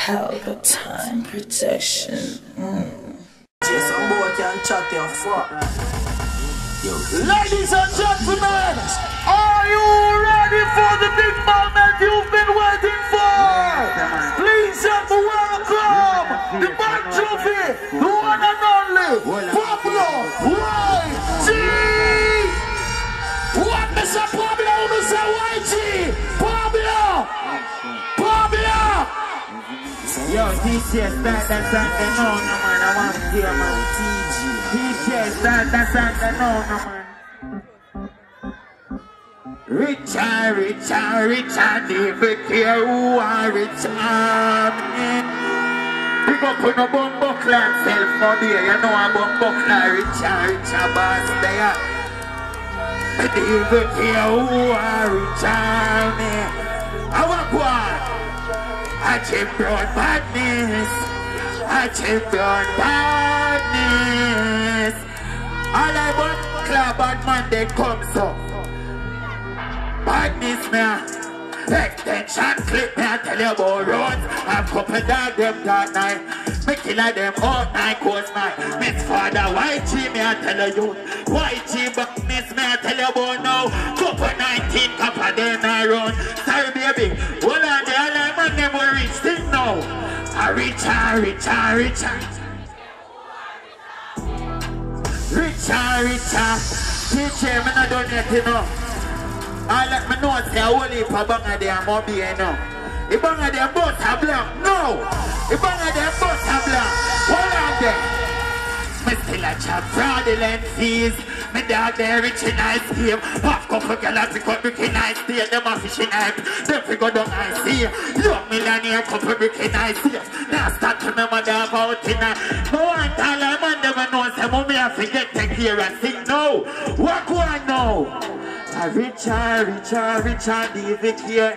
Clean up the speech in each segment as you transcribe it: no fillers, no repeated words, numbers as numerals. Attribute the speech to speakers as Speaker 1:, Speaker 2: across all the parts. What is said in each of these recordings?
Speaker 1: Palpatine protection.
Speaker 2: Some boy can chat your fuck.
Speaker 3: Ladies and gentlemen, are you ready for the big moment you've been waiting for? Please help me welcome the back trophy, the one and only Pablo YG. What Mr. Pablo, Mr. YG? Pablo!
Speaker 4: Yo, DJ, start that song, they know, no man, I want to hear, man. DJ, start that song, they know, no man. Richard, David, care who are Richard. Pick up on a bumbo clan, self, no beer, you know a bumbo clan, Richard, boss, there. David, care who are Richard, I want one. I champion badness, I champion badness. All I want club bad man they come so. Badness me, extension clip me I tell you about runs. I'm couple dog them that night, me killer them all night cause my Miss Father YG me I tell you, YG badness me I tell you about now. Couple 19 couple them I run. Sorry baby, hold on there. Them will reach thing now. Richard. Teacher, me not done yet, you know. I let me know say a whole heap of banga there more be, you know. The banga there both are black. No. The banga there both are black. Hold on there. Me still a chat fraudulent fees. Me dog there rich in ice game. Half couple galactic up brick in ice day. Them a fishing hype. Them fi go down ice sea. Young millionaire couple brick in ice day. Now start to remember the about in a. No one tell a man never knows. Say mommy I forget take care and sing no. What go on now? A Richard David here.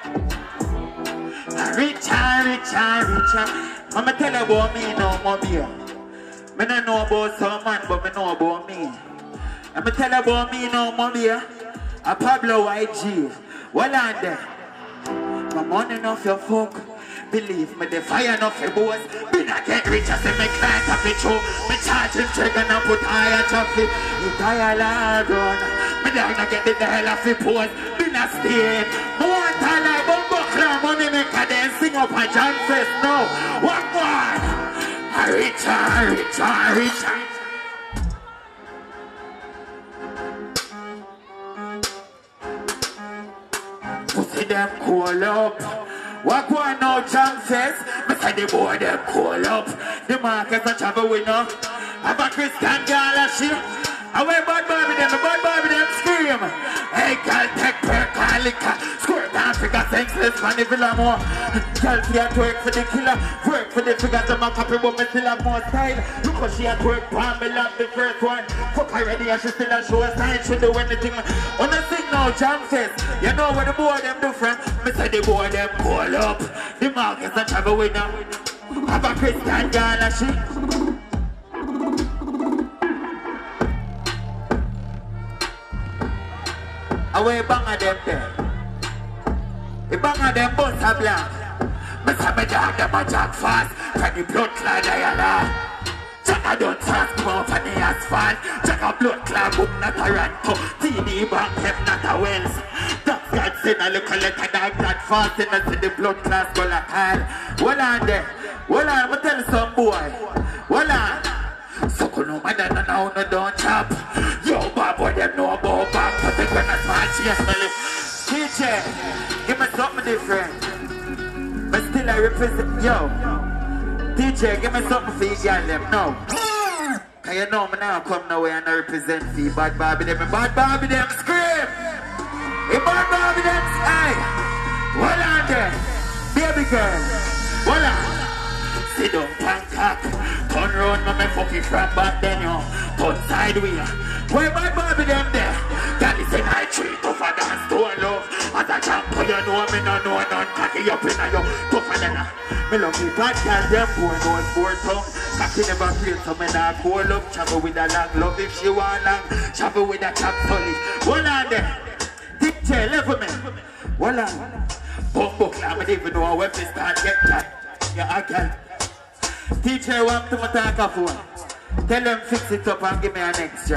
Speaker 4: A Richard. I'ma tell you about me now, mommy. Me don't know about some man, but me know about me. And me tell you about me now, mommy. A Pablo YG. Well on there. My money enough your fuck. Believe me, the fire enough your boss. Me not get rich as me client of it show. Me charge him trigger and put higher traffic. You tire lad run. Me don't get the hell off the post. Me not stay. Me want to like bumbo clown money maker then sing up a John Fest. No. What more? Richard. Pussy them cool up. What go on now, John says? Me say the boy them cool up. The markets a travel winner. Have a Christian girl a ship. Away bad boy with them scream. Hey girl, take perk and liquor. Squirt and figure senseless man the villa more. Girl she a twerk for the killer. Work for the figure to my copy but me still have more style. Look how she a twerk palm me love the first one. Fuck already and she still a show a sign. She do anything. On the thing now, Jam says. You know what the boy them do friend? Me say the boy them call up. The markets a travel with them. Have a Christian girl and she. Away bang them there. The bang them both are black. Me say me dog them a jack fast. Can the blood clot I allow. Jack I don't transport for the asphalt. Jack a blood clot book not a Toronto. TD bank hep not a Wells. That's God send a look a letter dog that fast. And I see the blood clot go like hell. Hold on there. Hold on, me tell some boy. Hold on. So no matter now no don't chop. Yo boy them know about back. But they gonna small chase me. DJ, give me something different. But still I represent yo. DJ, give me something for you girl them now. Cause you know me now come nowhere and I represent for you. Bad Barbie them scream. Hey bad Barbie them hey. Hold on there. Baby girl. Hold on. Sit down, Bangkok. Turn round, me fucking from back then, yo. Turn sideways. Why bad Barbie them there? That is an I treat tougher than stone love. As a champion, you know me no know none. Cocky up in a yo. Tougher than a. Me love me bad girl, them boy knows four tongue. Cocky never feel so me not cool up. Travel with a long love if she want long. Travel with a chap solid. Hold on there. DJ, level me. Hold on. Bumbo, I don't even know where we start get that. Yeah, okay. Teacher want to talk a phone. Tell them fix it up and give me an extra.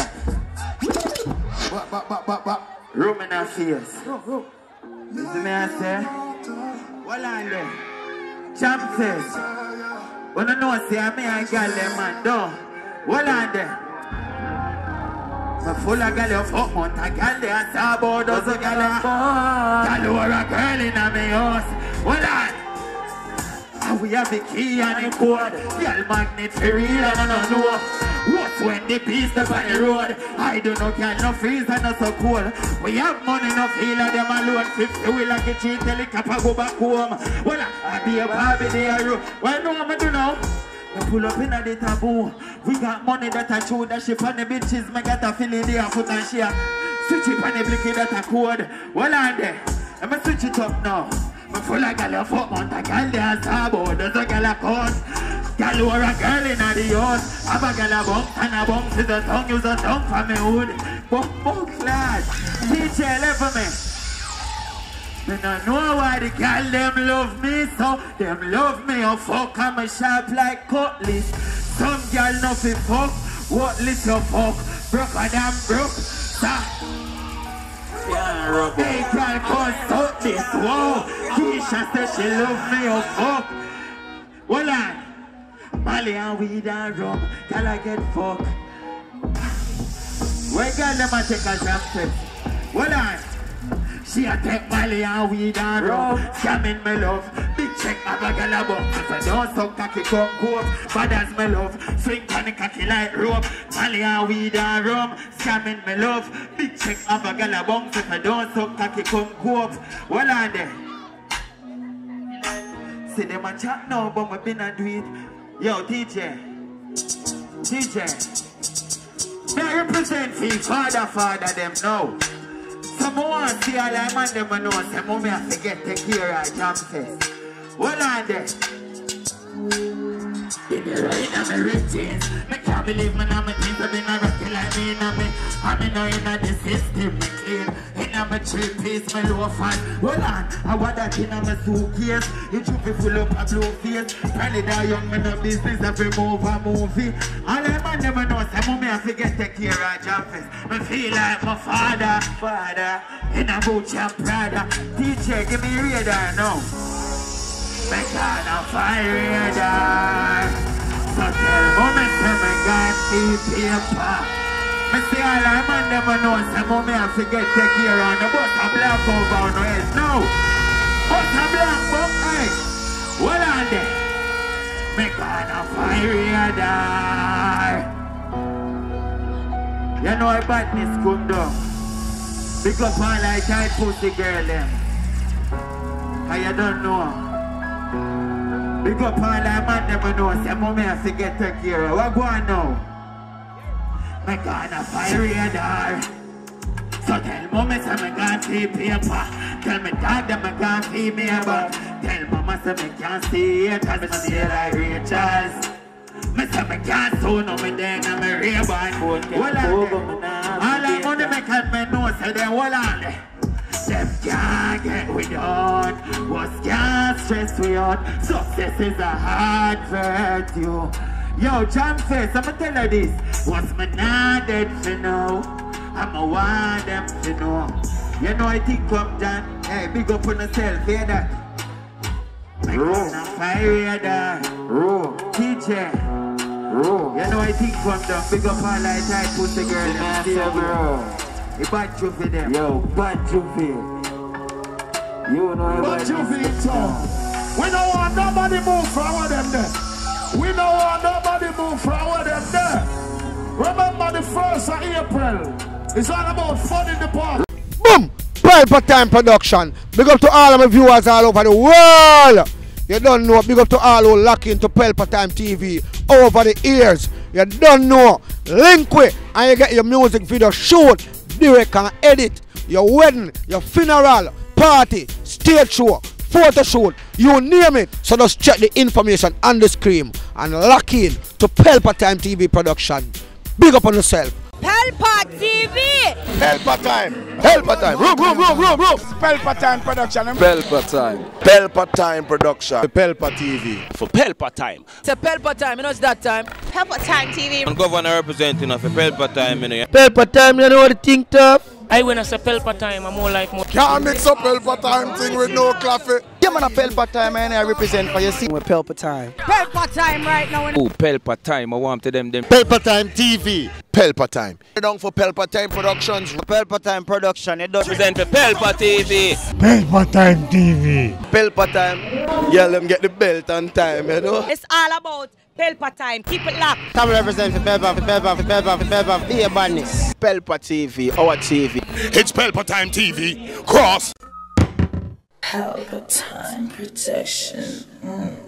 Speaker 4: Room in our face. You see me I say? Hold on there. Champ says. When I know say I may I got them man down. Hold on there. I'm full of gal of fuck month. I got the answer about those gal of fuck. Gal or a girl in my house. Hold on. And we have the key and the code. Girl magnet for real and I don't know. What's when the beast up on the road? I don't know, girl, no freeze and not so cold. We have money, no feel of them alone. 50 wheel like a cheat, helicopter go back home. Well, I be a Barbie there. Well, no, I'm do now. We pull up in a the taboo. We got money that I chew that ship on the bitches. Me got a feeling there, foot and share. Switch it on the blicky that I code. Well, on there. I'm going to switch it up now. I'm full of gal of fuck month. A gal there, starboard. There's a gal of course. Gal or a girl in the house. Have a gal a bump and a bump to the tongue. Use a tongue for me hood. Bump class. Teacher left for me. Me no know why the gal them love me so. Them love me or fuck and me sharp like cutlass. Some gal no fi fuck. What little fuck? Broke a damn broke. They gal cause out this. Whoa. Keisha said she love me or fuck. Hold on. Molly and weed and rum, gal I get fucked. Where gal them a take a jam test? Hold on. She a take Molly and weed and rum, scamming me love. Big check have a gal a bump. If I don't suck cocky come cope, bad as me love. Swing on the cocky like rope. Molly and weed and rum, scamming me love. Big check have a gal a bump. If I don't suck cocky come cope. Hold on there. See them a chat now, but me been a do it. Yo, DJ, I represent for father them now. Some want to see all the man them know, some mommy have to get take care of jam fest. Hold on there. In the rain of my routines, I can't believe my name is I've been a rocky like me in me. I'm in the system, me clean. In my 3-piece, my low fan. Hold on, I want that in my suitcase. It should be full up a blue face. Probably that young man of business have remove a movie. All the man them know, some mommy have to get take care of jam fest. I feel like my father, in a Gucci and Prada. Teacher, give me radar now. Me gonna fire radar. So tell mommy to me got the paper. Me see all the man them know some mommy have to get take care of the bus a black over on the head. No! Bus a black book, hey! Hold on there. Me gonna fire radar. You know a badness come down. Big up all like tight pussy girl them. And you don't know. Big up all the man them know, say mommy have to get take care of. What go on now? Me gonna fire radar. So tell mommy say me gonna see paper. Tell me dad that me gonna see me about. Tell mama say me can't see it. Cause me see like Rachel's. Me say me can't sew no me then and me reborn. All the money me can me know say they hold on. Them can't get we done. Was can't stress we out. Success is a hard virtue. Yo, jam face, I'ma tell you this. Was me not dead for now? I'ma want them to know. You know I think come John. Hey, big up on yourself, hear that? I'm gonna fire that. Teacher. You know I think come down. Big up all like tight pussy girl. You bad you for them.
Speaker 1: Yo, bad you feel. You know
Speaker 3: Bad you feel too. We don't want nobody move from them there. We don't want nobody move from them there. Remember the 1st of April. It's all about fun in the park.
Speaker 5: Boom! Pelpa Time Production. Big up to all of my viewers all over the world. You don't know. Big up to all who lock into Pelpa Time TV over the years. You don't know. Link with and you get your music video shoot, direct and edit. Your wedding, your funeral, party, stage show, photo shoot, you name it. So just check the information on the screen and lock in to Pelpa Time TV Production. Big up on yourself.
Speaker 6: Pelpa TV.
Speaker 5: Pelpa time. Pelpa time. Room.
Speaker 7: Pelpa Time Production.
Speaker 1: Pelpa time.
Speaker 5: Pelpa time production. Pelpa TV.
Speaker 8: For Pelpa time.
Speaker 2: It's a Pelpa time, you know it's that time.
Speaker 6: Pelpa Time TV.
Speaker 8: I'm governor representing of a Pelpa time, you know.
Speaker 9: Pelpa time, you know what the thing tough?
Speaker 10: I when I say Pelpa time, I'm more like more.
Speaker 7: Can't mix up Pelpa Time thing with no coffee.
Speaker 9: Yeah, man, a Pelpa time, and I represent for you. See,
Speaker 7: With Pelpa Time.
Speaker 6: Pelpa Time right now.
Speaker 1: Oh, Pelpa time. I want to them.
Speaker 5: Pelpa time TV. Pelpa time. Down for Pelpa time productions.
Speaker 9: Pelpa time production. It does
Speaker 8: Represent for Pelpa TV.
Speaker 7: Pelpa Time TV.
Speaker 5: Pelpa time. Yeah, let them get the belt on time, you know.
Speaker 6: It's all about Pelpa Time. Keep it locked.
Speaker 9: Come represent for Pelpa, Dear Badness.
Speaker 5: Pelpa TV, our TV.
Speaker 3: It's Pelpa Time TV. Cross.
Speaker 2: Pelpa time protection.